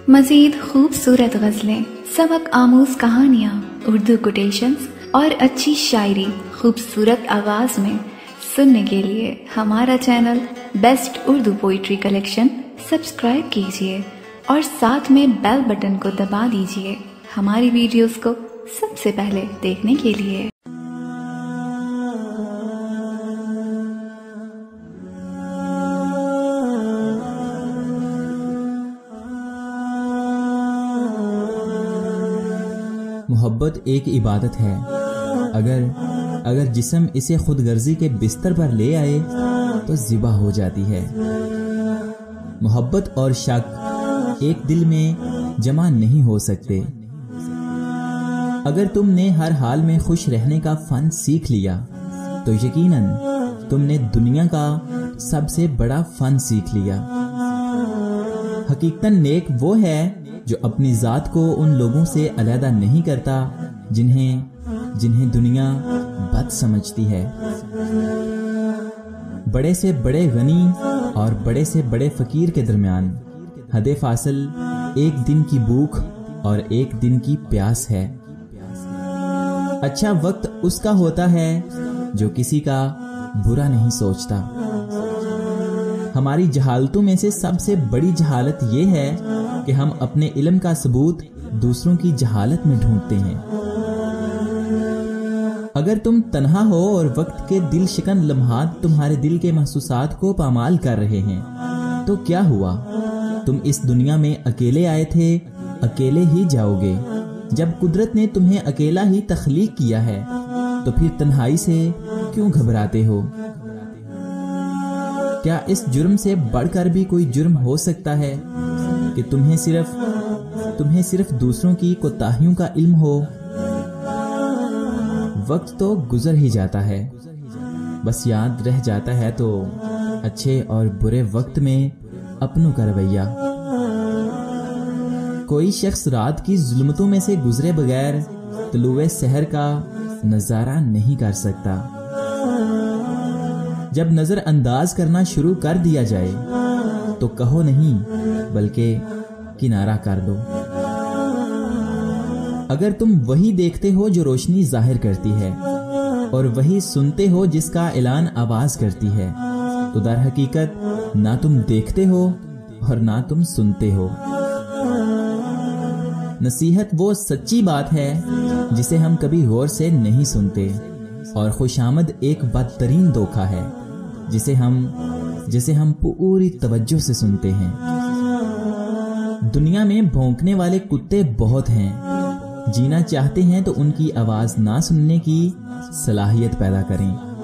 मजीद खूबसूरत गज़लें, सबक आमूज कहानियाँ, उर्दू कोटेशंस और अच्छी शायरी खूबसूरत आवाज़ में सुनने के लिए हमारा channel best Urdu poetry collection subscribe कीजिए और साथ में बेल बटन को दबा दीजिए हमारी वीडियोस को सबसे पहले देखने के लिए। मोहब्बत एक इबादत है। अगर जिस्म इसे खुद गर्जी के बिस्तर पर ले आए तो ज़िबा हो जाती है। मोहब्बत और शक एक दिल में जमा नहीं हो सकते। अगर तुमने हर हाल में खुश रहने का फन सीख लिया तो यकीनन तुमने दुनिया का सबसे बड़ा फन सीख लिया। हकीकतन नेक वो है जो अपनी ज़ात को उन लोगों से अलहदा नहीं करता जिन्हें दुनिया बद समझती है। बड़े से बड़े गनी और बड़े से बड़े फकीर के दरमियान हदे फासिल एक दिन की भूख और एक दिन की प्यास है। अच्छा वक्त उसका होता है जो किसी का बुरा नहीं सोचता। हमारी जहालतों में से सबसे बड़ी जहालत यह है कि हम अपने इल्म का सबूत दूसरों की जहालत में ढूंढते हैं। अगर तुम तन्हा हो और वक्त के दिल शिकन लम्हात तुम्हारे दिल के महसूसात को पामाल कर रहे हैं तो क्या हुआ? तुम इस दुनिया में अकेले आए थे, अकेले ही जाओगे। जब कुदरत ने तुम्हें अकेला ही तख्लीक किया है तो फिर तन्हाई से क्यों घबराते हो? क्या इस जुर्म से बढ़कर भी कोई जुर्म हो सकता है कि तुम्हें सिर्फ दूसरों की कोताहियों का इल्म हो? वक्त तो गुजर ही जाता है, बस याद रह जाता है तो अच्छे और बुरे वक्त में अपनों का रवैया। कोई शख्स रात की जुल्मतों में से गुजरे बगैर तलुए सहर का नजारा नहीं कर सकता। जब नजर अंदाज करना शुरू कर दिया जाए तो कहो नहीं बल्कि किनारा कर दो। अगर तुम वही देखते हो जो रोशनी जाहिर करती है और वही सुनते हो जिसका ऐलान आवाज करती है तो दर हकीकत ना तुम देखते हो और ना तुम सुनते हो। नसीहत वो सच्ची बात है जिसे हम कभी गौर से नहीं सुनते और खुशामद एक बदतरीन धोखा है जिसे हम पूरी तवज्जो से सुनते हैं। दुनिया में भौंकने वाले कुत्ते बहुत हैं। जीना चाहते हैं तो उनकी आवाज ना सुनने की सलाहियत पैदा करें।